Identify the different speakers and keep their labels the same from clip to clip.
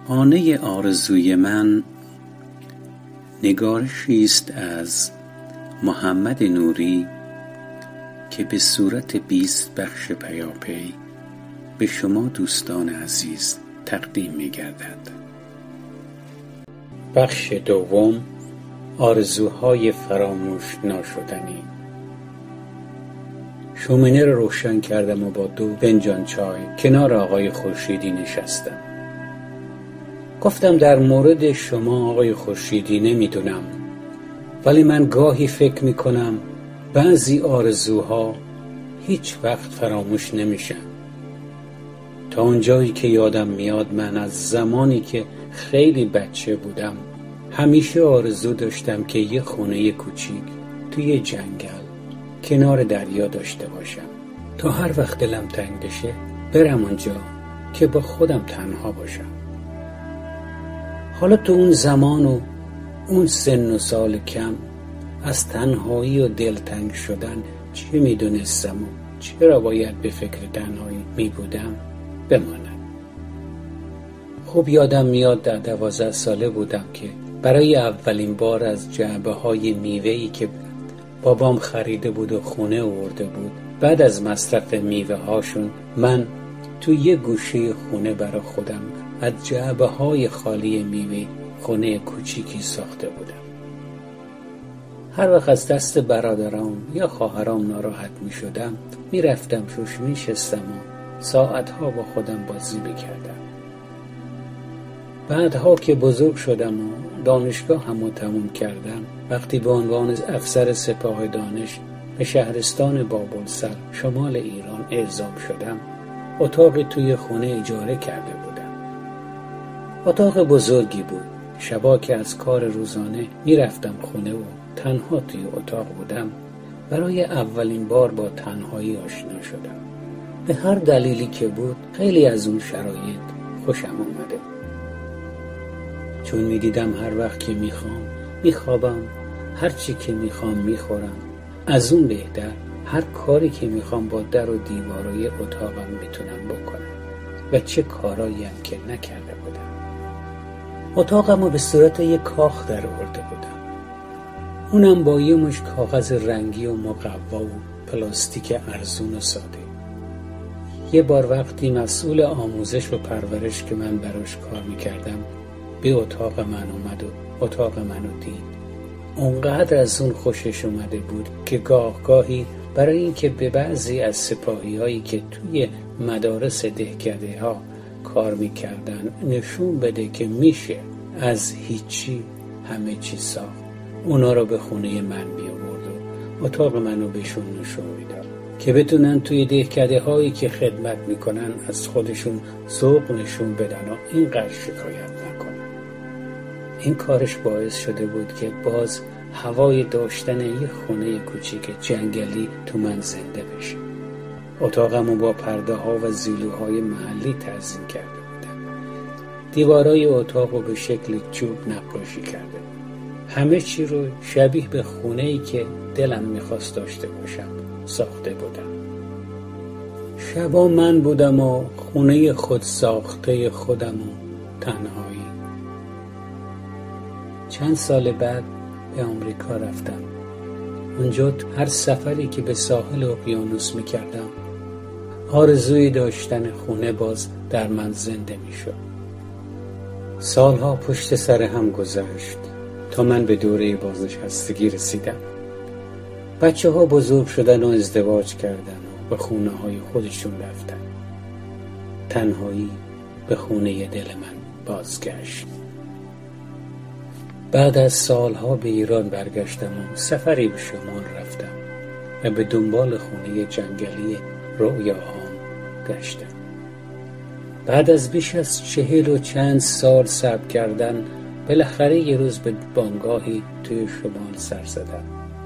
Speaker 1: خانه آرزوی من نگارشی است از محمد نوری که به صورت 20 بخش پیاپی به شما دوستان عزیز تقدیم می گردد. بخش دوم، آرزوهای فراموش ناشدنی. شومینه رو روشن کردم و با 2 فنجان چای کنار آقای خورشیدی نشستم. گفتم در مورد شما آقای خورشیدی نمیدونم، ولی من گاهی فکر میکنم بعضی آرزوها هیچ وقت فراموش نمیشن. تا اونجایی که یادم میاد من از زمانی که خیلی بچه بودم همیشه آرزو داشتم که یه خونه کوچیک توی جنگل کنار دریا داشته باشم تا هر وقت دلم تنگ بشه برم اونجا که با خودم تنها باشم. حالا تو اون زمان و اون سن و سال کم از تنهایی و دلتنگ شدن چه میدونستم و چرا باید به فکر تنهایی میبودم بمانم. خوب یادم میاد در 12 ساله بودم که برای اولین بار از جعبه های میوه‌ای که بابام خریده بود و خونه آورده بود بعد از مصرف میوه هاشون من تو یه گوشه خونه برای خودم از جعبه های خالی میوه خونه کوچیکی ساخته بودم. هر وقت از دست برادرام یا خواهرام ناراحت می شدم می رفتم روش می شستم و ساعتها با خودم بازی میکردم. بعدها که بزرگ شدم و دانشگاه هم تموم کردم، وقتی به عنوان افسر سپاه دانش به شهرستان بابلسر شمال ایران اعزام شدم، اتاقی توی خونه اجاره کرده بودم. اتاق بزرگی بود. شبا که از کار روزانه میرفتم خونه و تنها توی اتاق بودم، برای اولین بار با تنهایی آشنا شدم. به هر دلیلی که بود خیلی از اون شرایط خوشم اومده، چون میدیدم هر وقت که میخوام میخوابم، هر چی که میخوام میخورم، از اون بهتر هر کاری که میخوام با در و دیوارای اتاقم میتونم بکنم و چه کارایی هم که نکرده بودم. اتاقم رو به صورت یک کاخ در آورده بودم، اونم با یه مش کاغذ رنگی و مقوا و پلاستیک ارزون و ساده. یه بار وقتی مسئول آموزش و پرورش که من براش کار میکردم به اتاق من اومد و اتاق منو دید، اونقدر از اون خوشش اومده بود که گاهی برای اینکه به بعضی از سپاهی هایی که توی مدارس دهکده ها کار میکردن نشون بده که میشه از هیچی همه چی ساخت، اونا رو به خونه من بیاورد و اتاق منو بهشون نشون میداد که بتونن توی دهکده هایی که خدمت میکنن از خودشون ذوق نشون بدن و اینقدر شکایت نکنن. این کارش باعث شده بود که باز هوای داشتن یه خونه کوچیک جنگلی تو من زنده بشه. اتاقمو با پرده ها و زیلوهای محلی تزیین کرده بودم. دیوارای اتاقو به شکل چوب نقاشی کرده بودم. همه چی رو شبیه به خونه‌ای که دلم میخواست داشته باشم ساخته بودم. شبا من بودم و خونه خود ساخته خودم و تنهایی. چند سال بعد به آمریکا رفتم. اونجا هر سفری که به ساحل اقیانوس میکردم آرزوی داشتن خونه باز در من زنده میشد. سالها پشت سر هم گذشت تا من به دوره بازنشستگی رسیدم. بچه ها بزرگ شدن و ازدواج کردن و به خونه های خودشون رفتن. تنهایی به خونه دل من بازگشت. بعد از سالها به ایران برگشتم و سفری به شمال رفتم و به دنبال خونه جنگلی رؤیاهام گشتم. بعد از بیش از 40 و چند سال صبر کردن بالاخره یه روز به بانگاهی توی شمال سر زدم.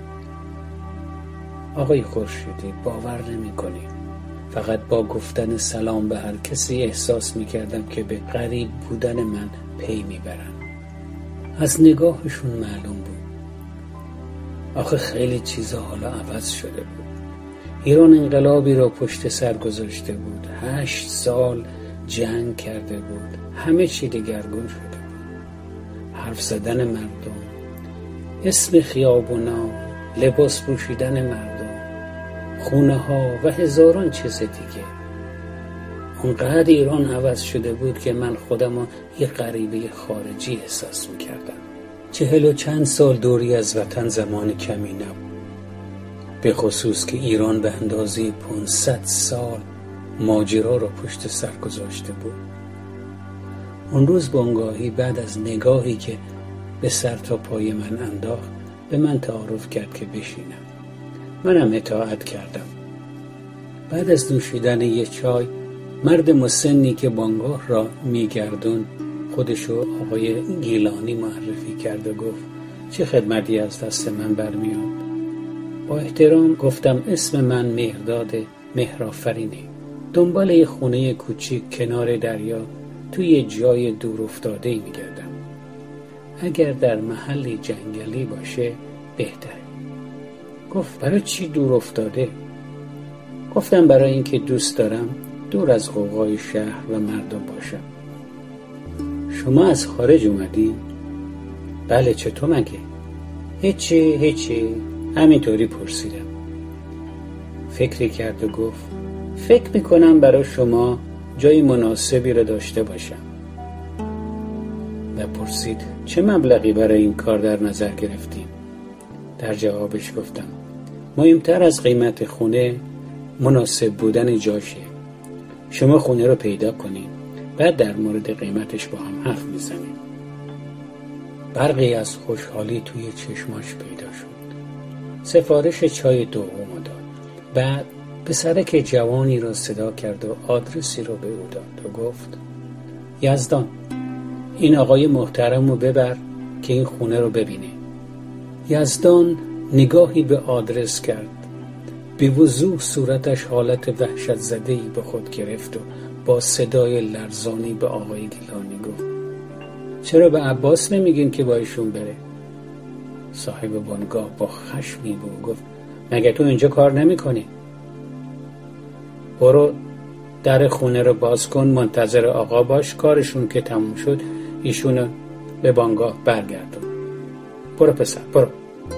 Speaker 1: آقای خورشیدی، باور نمی‌کنی، فقط با گفتن سلام به هر کسی احساس می‌کردم که به غریب بودن من پی می‌برن. از نگاهشون معلوم بود. آخه خیلی چیزا حالا عوض شده بود. ایران انقلابی را پشت سر گذاشته بود. 8 سال جنگ کرده بود. همه چی دگرگون شده بود. حرف زدن مردم، اسم خیابونا، لباس پوشیدن مردم، خونه ها و هزاران چیز دیگه. اونقدر ایران عوض شده بود که من خودم یه غریبه خارجی احساس میکردم. 40 و چند سال دوری از وطن زمان کمی نبود، به خصوص که ایران به اندازه 500 سال ماجرا را پشت سر گذاشته بود. اون روز بانگاهی بعد از نگاهی که به سر تا پای من انداخت به من تعارف کرد که بشینم. منم اطاعت کردم. بعد از نوشیدن یه چای، مرد مسنی که بانگاه را میگردون خودشو آقای گیلانی معرفی کرد و گفت چه خدمتی از دست من برمیاد؟ با احترام گفتم اسم من مهرداد مهرآفرینه. دنبال یه خونه کوچیک کنار دریا توی یه جای دور افتاده میگردم. اگر در محلی جنگلی باشه بهتره. گفت برای چی دور افتاده؟ گفتم برای اینکه دوست دارم دور از غوغای شهر و مردم باشم. شما از خارج اومدی؟ بله، چطور مگه؟ هیچی همینطوری پرسیدم. فکری کرد و گفت فکر میکنم برای شما جای مناسبی رو داشته باشم. و پرسید چه مبلغی برای این کار در نظر گرفتیم؟ در جوابش گفتم مهمتر از قیمت خونه مناسب بودن جاشه. شما خونه رو پیدا کنید، بعد در مورد قیمتش با هم حرف میزنیم. برقی از خوشحالی توی چشماش پیدا شد. سفارش چای دوم داد. بعد پسرک جوانی را صدا کرد و آدرسی رو به او داد و گفت یزدان، این آقای محترم رو ببر که این خونه رو ببینه. یزدان نگاهی به آدرس کرد. به وضوح صورتش حالت وحشت زده‌ای به خود گرفت و با صدای لرزانی به آقای گیلانی گفت چرا به عباس نمیگین که با ایشون بره؟ صاحب بنگاه با خشمی به او گفت مگه تو اینجا کار نمی‌کنی؟ برو در خونه رو باز کن، منتظر آقا باش، کارشون که تموم شد ایشونو به بنگاه برگردون. برو پسر برو.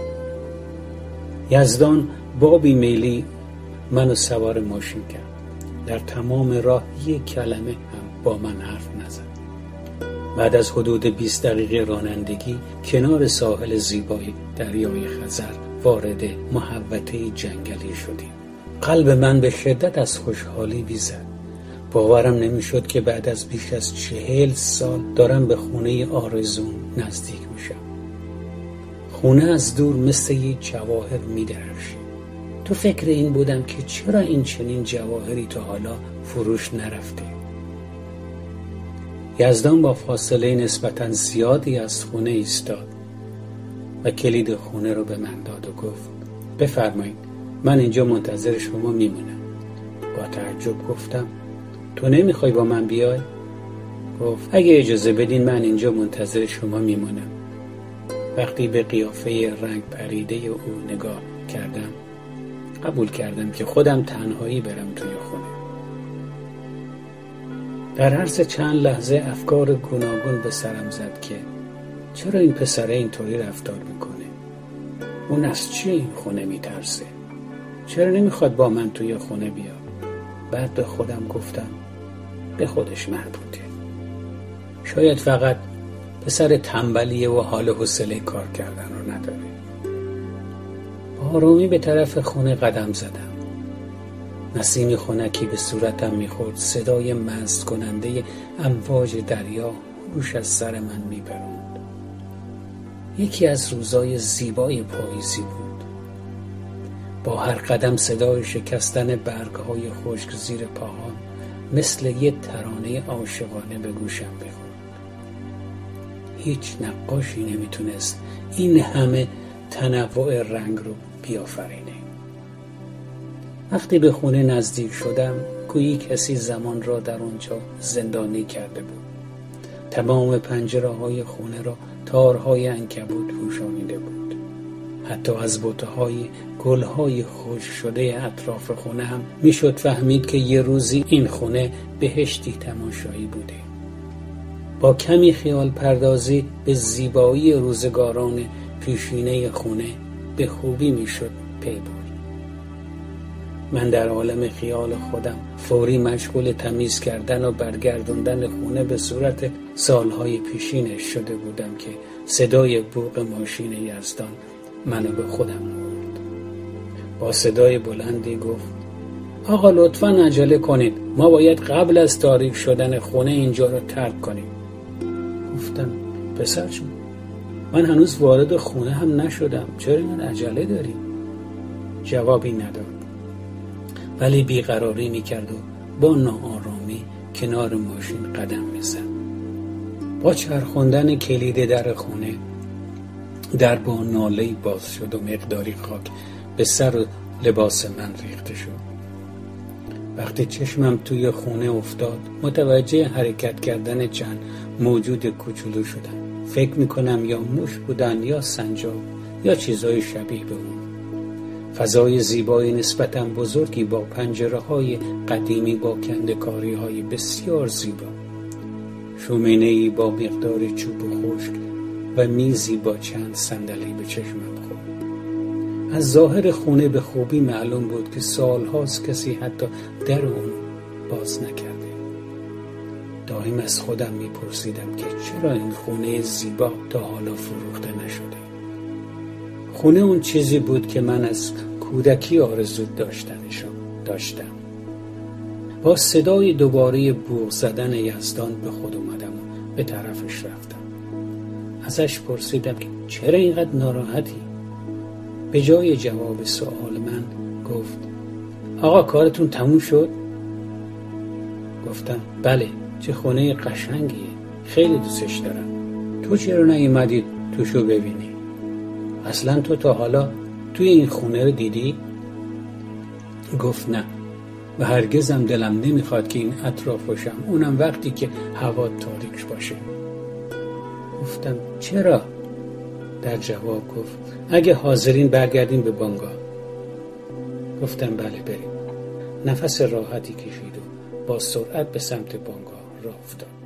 Speaker 1: یزدان با بیمیلی منو سوار ماشین کرد. در تمام راه یک کلمه هم با من حرف نزد. بعد از حدود 20 دقیقه رانندگی کنار ساحل زیبای دریای خزر وارد محوطه جنگلی شدیم. قلب من به شدت از خوشحالی بیزد. باورم نمیشد که بعد از بیش از 40 سال دارم به خونه آرزوم نزدیک میشم. خونه از دور مثل یک جواهر می‌درخشید. تو فکر این بودم که چرا این چنین جواهری تا حالا فروش نرفته. یزدان با فاصله نسبتاً زیادی از خونه ایستاد و کلید خونه رو به من داد و گفت بفرمایید، من اینجا منتظر شما میمونم. با تعجب گفتم تو نمیخوای با من بیای؟ گفت اگه اجازه بدین من اینجا منتظر شما میمونم. وقتی به قیافه رنگ پریده او نگاه کردم قبول کردم که خودم تنهایی برم توی خونه. در عرض چند لحظه افکار گوناگون به سرم زد که چرا این پسره اینطوری رفتار میکنه؟ اون از چی این خونه میترسه؟ چرا نمیخواد با من توی خونه بیاد؟ بعد به خودم گفتم به خودش مربوطه. شاید فقط پسر تنبلیه و حال حوصله کار کردن رو نداره. با آرامی به طرف خونه قدم زدم. نسیم خنکی به صورتم میخورد. صدای مست کننده امواج دریا هوش از سر من میبرند. یکی از روزای زیبای پاییزی بود. با هر قدم صدای شکستن برگ‌های خشک زیر پاهام مثل یک ترانه عاشقانه به گوشم میخورد. هیچ نقاشی نمیتونست این همه تنوع رنگ رو بیافرینه. وقتی به خونه نزدیک شدم گویی کسی زمان را در اونجا زندانی کرده بود. تمام پنجره‌های خونه را تارهای عنکبوت پوشانیده بود. حتی از بوته‌های گل‌های خشک شده اطراف خونه هم میشد فهمید که یه روزی این خونه بهشتی تماشایی بوده. با کمی خیال پردازی به زیبایی روزگاران پیشینه خونه به خوبی میشد پی برد. من در عالم خیال خودم فوری مشغول تمیز کردن و برگردوندن خونه به صورت سالهای پیشینش شده بودم که صدای بوق ماشین یزدان منو به خودم آورد. با صدای بلندی گفت: آقا لطفاً عجله کنید، ما باید قبل از تاریک شدن خونه اینجا رو ترک کنیم. گفتم: پسر جون، من هنوز وارد خونه هم نشدم، چرا این عجله داری؟ جوابی نداد، ولی بیقراری میکرد و با ناآرامی کنار ماشین قدم میزد. با چرخوندن کلید در خونه در با ناله‌ای باز شد و مقداری خاک به سر و لباس من ریخته شد. وقتی چشمم توی خونه افتاد متوجه حرکت کردن چند موجود کوچولو شدم. فکر میکنم یا موش بودن یا سنجاب یا چیزای شبیه به اون. فضای زیبای نسبتاً بزرگی با پنجره‌های قدیمی با کنده‌کاری‌های بسیار زیبا، شومینه‌ای با مقدار چوب خشک و میزی با چند صندلی به چشمم خورد. از ظاهر خونه به خوبی معلوم بود که سالهاست کسی حتی در اون باز نکرده. دائم از خودم میپرسیدم که چرا این خونه زیبا تا حالا فروخته نشده. خونه اون چیزی بود که من از کودکی آرزو داشتم. با صدای دوباره بوق زدن یزدان به خود اومدم و به طرفش رفتم. ازش پرسیدم که چرا اینقدر ناراحتی؟ به جای جواب سوال من گفت: آقا کارتون تموم شد؟ گفتم: بله، چه خونه قشنگیه، خیلی دوستش دارم. تو چرا نیومدی توشو ببینی؟ اصلا تو تا حالا توی این خونه رو دیدی؟ گفت: نه، و هرگزم دلم نمیخواد که این اطراف باشم، اونم وقتی که هوا تاریک باشه. گفتم: چرا؟ در جواب گفت: اگه حاضرین برگردیم به بانگاه. گفتم: بله بریم. نفس راحتی کشید و با سرعت به سمت بانگاه راه افتاد.